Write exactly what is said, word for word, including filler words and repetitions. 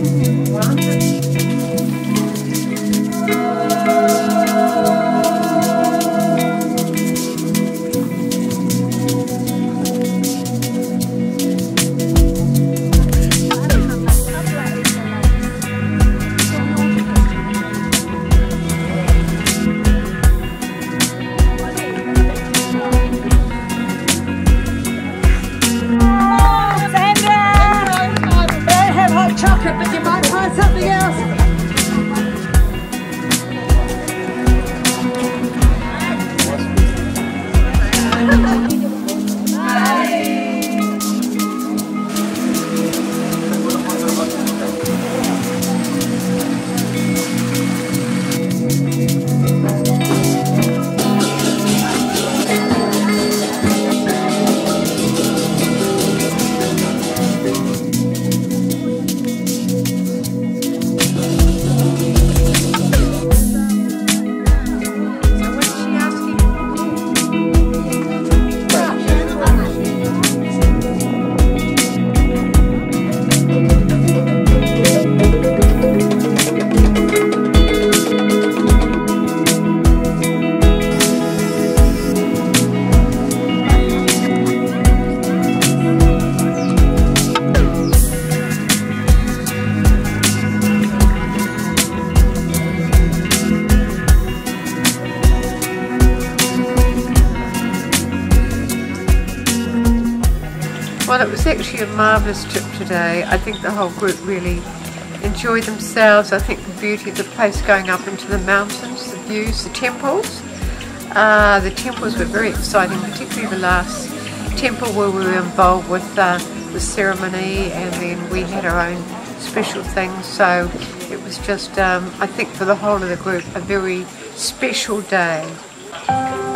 Well, it was actually a marvellous trip today. I think the whole group really enjoyed themselves. I think the beauty of the place, going up into the mountains, the views, the temples. Uh, the temples were very exciting, particularly the last temple where we were involved with uh, the ceremony, and then we had our own special things. So it was just, um, I think for the whole of the group, a very special day.